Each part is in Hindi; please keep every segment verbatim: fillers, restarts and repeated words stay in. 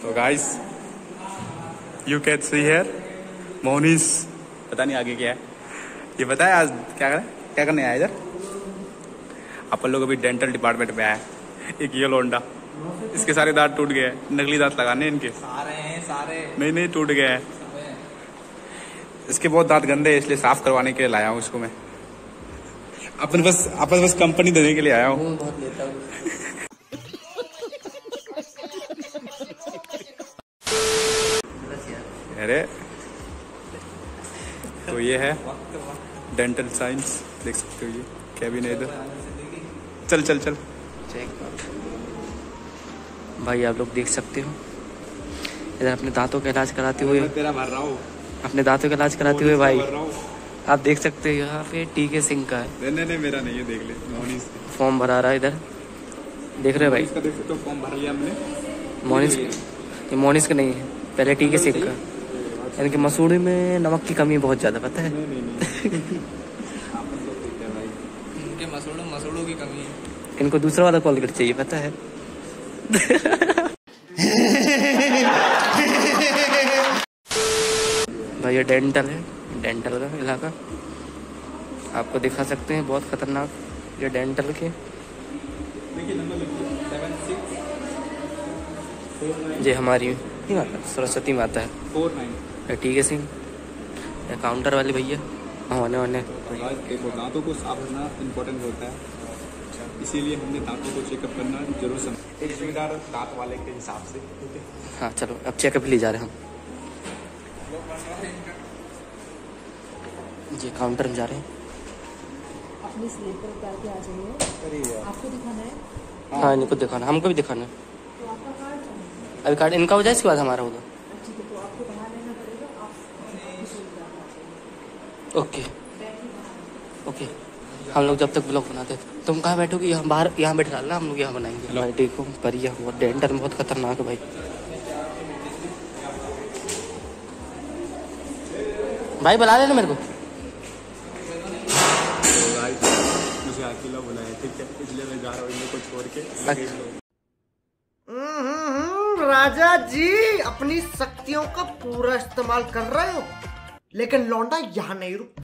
तो guys you can see here मोनिस, पता नहीं आगे क्या है ये, पता है आज क्या कर क्या करने आया इधर? अपन लोग अभी डेंटल डिपार्टमेंट में आए। एक ये लोंडा, इसके सारे दांत टूट गए हैं, नकली दांत लगाने इनके सारे हैं सारे नहीं नहीं टूट गए हैं। इसके बहुत दांत गंदे हैं, इसलिए साफ करवाने के लिए लाया हूँ इसको मैं। अपन बस अपन बस कंपनी देने के लिए आया हूँ। बहुत लेता हूँ। अरे तो ये है डेंटल साइंस, देख सकते हो ये कैबिन है इधर। चल चल चल चेक भाई, आप लोग देख सकते हो इधर अपने दांतों का इलाज कराते हुए, तेरा भर रहा हूँ अपने दांतों का इलाज कराते हुए भाई आप देख सकते हो यहाँ पे टीके सिंह का है। नहीं नहीं मेरा नहीं है, देख ले मोनिस फॉर्म भरा रहा है इधर, देख रहे हो भाई? इसका देख सकते हो, फॉर्म भर लिया हमने। मोनिस, ये मोनिस का नहीं है, पहले टीके सिंह का। इनके मसूड़ी में नमक की कमी बहुत ज्यादा, पता है? इनके मसूड़ों मसूड़ों की कमी है। इनको दूसरा वाला कॉलगेट चाहिए, पता है? भाई ये डेंटल है, डेंटल का इलाका आपको दिखा सकते हैं, बहुत खतरनाक ये डेंटल के। ये हमारी माता सरस्वती माता है, ठीक है सिंह, काउंटर वाले भैया होने होने। देखो दांतों को साफ रखना इम्पोर्टेंट होता है, इसीलिए हमने दांतों को चेकअप करना जरूर समझ, एक जिम्मेदार दांत वाले के हिसाब से। हाँ चलो अब चेकअप ले जा रहे हैं हम। ये काउंटर में जा रहे हैं। अपनी स्लीपर उतार के आ जाइए। आपको दिखाना है? हाँ इनको दिखाना, हमको भी दिखाना है। तो आपका कार्ड अभी कार्ड इनका हो जाए, इसके बाद हमारा होगा। ठीक है, तो आपको बाहर लेना पड़ेगा। आप ओके ओके, हम लोग जब तक ब्लॉग बनाते तुम कहाँ बैठोगे? यहाँ बाहर, यहाँ बैठ डालना, हम लोग यहाँ बनाएंगे। भाई देखो परिया बहुत डेंटल में बहुत खतरनाक है भाई। भाई बुला लेना मेरे को। मुझे अकेला बुलाया, ठीक है, इसलिए मैं जा रहा हूँ इनको छोड़ के। राजा जी अपनी शक्तियों का पूरा इस्तेमाल कर रहे हो, लेकिन लौंडा यहाँ नहीं रुक।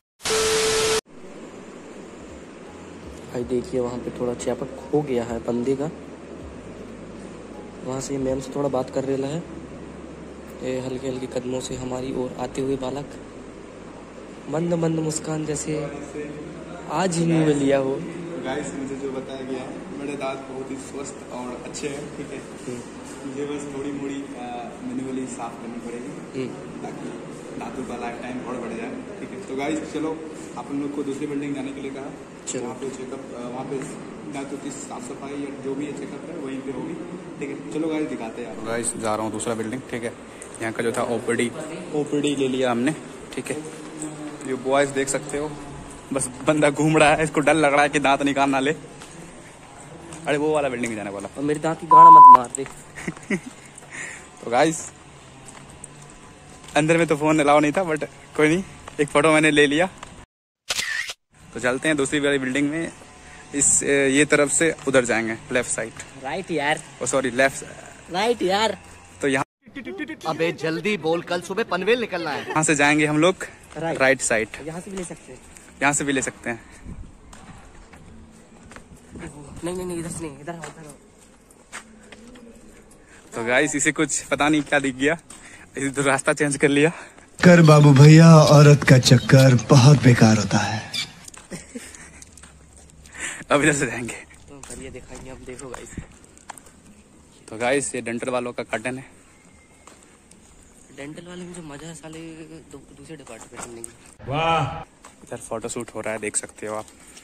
भाई देखिए वहाँ पे थोड़ा चैपट हो गया है बंदे का, वहाँ से मैम से थोड़ा बात कर रहा है। ये हल्के हल्के कदमों से हमारी ओर आते हुए बालक, मंद मंद मुस्कान जैसे आज ही मुँह में लिया हो। गाइस मुझे जो बताया गया है, मेरे दांत बहुत ही स्वस्थ और अच्छे हैं, ठीक है। मुझे बस थोड़ी मोड़ी मैन्युअली साफ करनी पड़ेगी ताकि दांतों का लाइफ टाइम और बढ़ जाए, ठीक है। तो गाइस चलो अपन लोग को दूसरी बिल्डिंग जाने के लिए कहा, वहाँ पे चेकअप, वहाँ पे दांतों की साफ सफाई या जो भी है चेकअप है वहीं पे होगी, ठीक है। चलो गाइस दिखाते हैं। गाइस जा रहा हूँ दूसरा बिल्डिंग, ठीक है। यहाँ का जो था ओपीडी ओपीडी ले लिया हमने, ठीक है। ये बॉयज देख सकते हो, बस बंदा घूम रहा है, इसको डर लग रहा है कि दांत निकाल ना ले। अरे वो वाला बिल्डिंग में जाने वाला, और मेरे दांत की गाना मत मार दे। तो गाइस अंदर में तो फोन अलाउ नहीं था, बट कोई नहीं, एक फोटो मैंने ले लिया। तो चलते हैं दूसरी वाली बिल्डिंग में, इस ये तरफ से उधर जाएंगे, लेफ्ट साइड। राइट यार, ओ सॉरी लेफ्ट राइट यार। तो यहाँ अबे जल्दी बोल, कल सुबह पनवेल निकलना है। यहाँ से जाएंगे हम लोग राइट, राइट साइड। यहाँ से भी ले सकते हैं, यहाँ से भी ले सकते हैं। नहीं नहीं नहीं इधर से नहीं, इधर आओ, इधर आओ। तो गाइस इसे कुछ पता नहीं क्या दिख गया, इसे तो रास्ता चेंज कर लिया। कर बाबू भैया, औरत का चक्कर बहुत बेकार होता है। अब इधर से जाएंगे। तो करिए दिखाएंगे, अब देखो गाइस। तो गाइस ये डेंटल वालों का कर्टन है। डेंटल वाले में जो मजा है साले दू, दूसरे डिपार्टमेंट में नहीं। वाह, इधर फोटो शूट हो रहा है, देख सकते हो आप।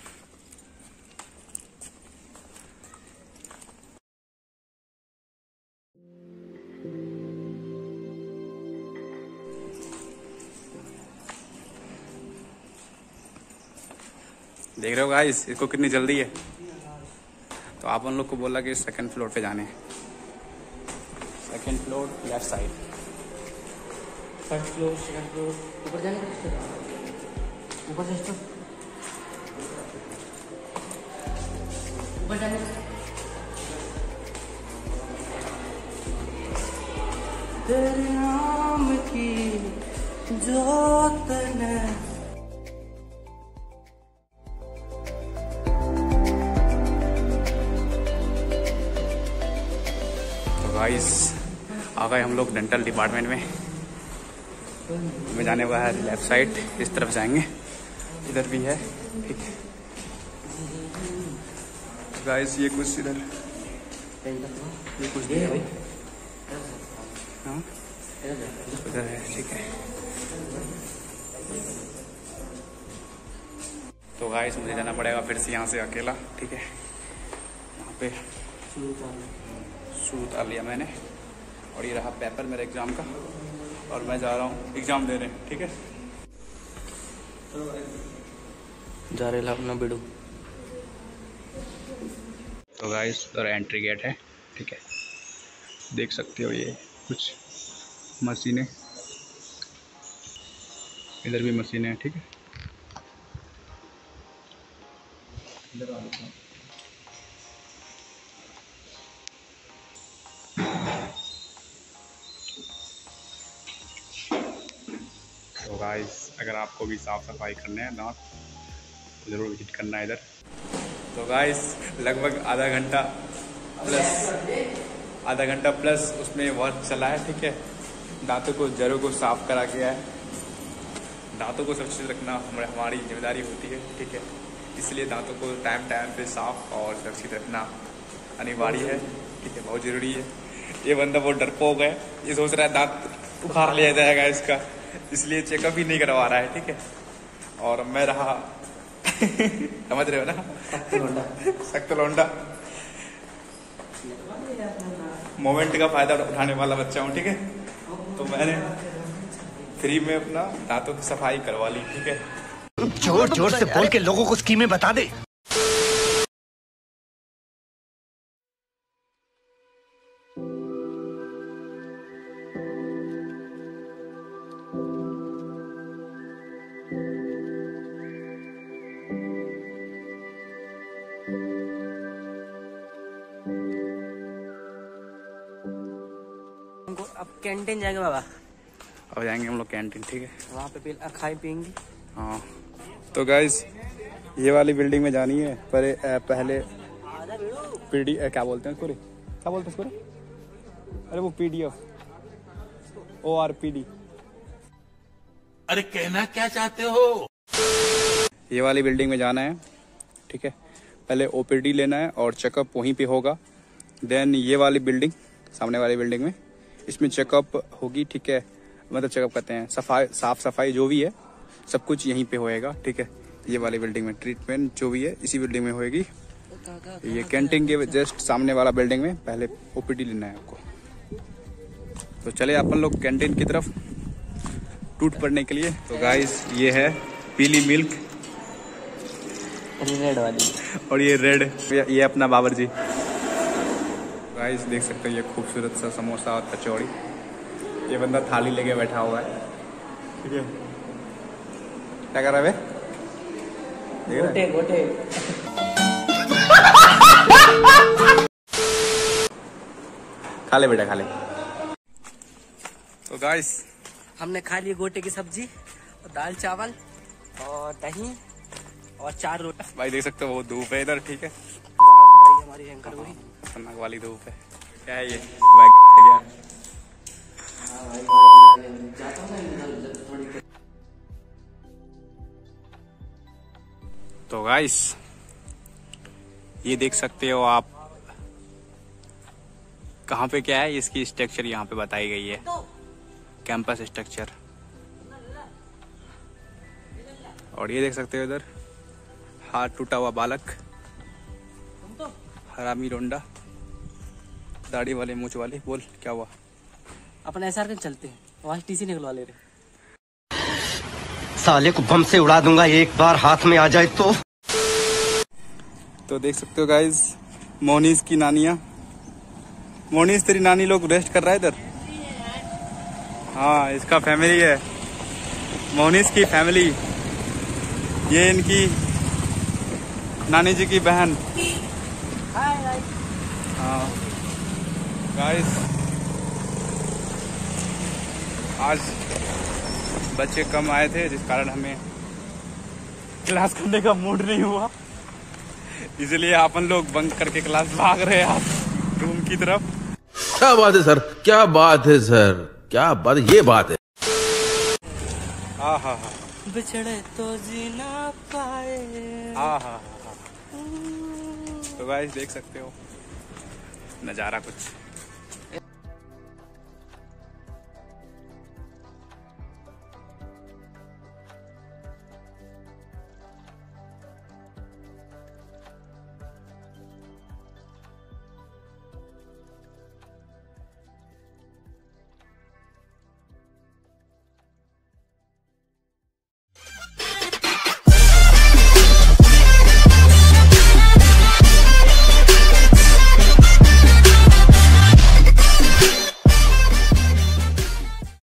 देख रहे हो गाइस इसको कितनी जल्दी है। तो आप उन लोग को बोला कि सेकंड फ्लोर पे जाने हैं। Second floor left side. First floor, second floor, ऊपर जाने का, ऊपर से ऊपर जाने का। तेरे नाम की जोत ने। तो गाइस आ गए हम लोग डेंटल डिपार्टमेंट में। हमें जाने हुआ है लेफ्ट साइड, इस तरफ जाएंगे, इधर भी है, ठीक है गाइस। ये कुछ इधर ये कुछ है, हाँ उधर है, ठीक है। तो गाइस मुझे जाना पड़ेगा फिर से यहाँ से अकेला, ठीक है। यहाँ पे शू उतार लिया मैंने और ये रहा पेपर मेरे एग्ज़ाम का और मैं जा रहा हूँ एग्ज़ाम देने, ठीक है। जा रहे अपना बिडू। तो गाइस उधर एंट्री गेट है, ठीक है, देख सकते हो ये कुछ मशीनें, इधर भी मशीनें हैं, ठीक है। इधर आ जाता हूँ। तो गाइस अगर आपको भी साफ सफाई करने हैं दांत तो ज़रूर विजिट करना है इधर। तो गाइस लगभग आधा घंटा प्लस आधा घंटा प्लस उसमें वर्क चला है, ठीक है। दांतों को जड़ों को साफ करा गया है। दांतों को सुरक्षित रखना हमारी हमारी जिम्मेदारी होती है, ठीक है। इसलिए दांतों को टाइम टाइम पे साफ और सुरक्षित रखना अनिवार्य है, ठीक है, बहुत ज़रूरी है। ये बंदा बहुत डरपोक है, ये सोच रहा है दांत उखाड़ लिया जाएगा इसका, इसलिए चेकअप ही नहीं करवा रहा है, ठीक है। और मैं रहा समझ रहे हो ना, सख्त लौंडा, मोमेंट का फायदा उठाने वाला बच्चा हूँ, ठीक है। तो मैंने फ्री में अपना दांतों की सफाई करवा ली, ठीक है। जोर जोर से बोल के लोगों को स्कीमें बता दे। अब कैंटीन जाएंगे बाबा, अब जाएंगे हम लोग कैंटीन, ठीक है। वहाँ पे खाए पियेंगे। हाँ तो गाइस ये वाली बिल्डिंग में जानी है, पर ए, पहले पीडी क्या बोलते हैं उसको, क्या बोलते हैं उसको, अरे वो PDF O R P D. अरे कहना क्या चाहते हो? ये वाली बिल्डिंग में जाना है, ठीक है। पहले ओपीडी लेना है और चेकअप वहीं पे होगा। देन ये वाली बिल्डिंग, सामने वाली बिल्डिंग में, इसमें चेकअप होगी, ठीक है। मतलब चेकअप करते हैं, सफाई साफ सफाई जो भी है सब कुछ यहीं पे होएगा, ठीक है। ये वाली बिल्डिंग में ट्रीटमेंट जो भी है इसी बिल्डिंग में होएगी। ये कैंटीन के जस्ट सामने वाला बिल्डिंग में पहले ओपीडी लेना है आपको। तो चले अपन लोग कैंटीन की तरफ टूट पड़ने के लिए। तो गाइस ये है पीली मिल्क, रेड वाली, और ये रेड, ये अपना बाबर जी। गाइस देख सकते हो ये खूबसूरत सा समोसा और कचौड़ी। ये बंदा थाली लेके बैठा हुआ है, ठीक है। क्या कर रहा है बे? गोटे गोटे। खा ले बेटा, खा ले। तो गाइस हमने खा लिए गोटे की सब्जी और दाल चावल और दही और चार रोटी। भाई देख सकते हो वो धूप है इधर, ठीक है। गाड़ फट रही है हमारी एंकर हुई, खतरनाक वाली धूप है। क्या है ये वैगरा है क्या? तो गाइस ये देख सकते हो आप, कहाँ पे क्या है, इसकी स्ट्रक्चर यहाँ पे बताई गई है, कैंपस स्ट्रक्चर। और ये देख सकते हो इधर हाथ टूटा हुआ बालक, हरामी रोंडा, दाढ़ी वाले मूंछ वाले। बोल क्या हुआ? अपने एसआर के चलते हैं, वहाँ टीसी निकलवा ले रहे। साले को बम से उड़ा दूंगा एक बार हाथ में आ जाए तो। तो देख सकते हो गाइस मोनीस की नानियाँ। मोनीस तेरी नानी लोग रेस्ट कर रहा है इधर। हाँ इसका फैमिली है, मोनीस की फैमिली। ये इनकी नानी जी की बहन। हाँ गाइस आज बच्चे कम आए थे जिस कारण हमें क्लास करने का मूड नहीं हुआ, इसलिए अपन लोग बंक करके क्लास भाग रहे हैं आप रूम की तरफ। क्या बात है सर, क्या बात है सर, क्या बात है, ये बात है। हाँ हाँ हाँ बिछड़े तो जीना पाए। हाँ हाँ हाँ। तो गाइस देख सकते हो नज़ारा कुछ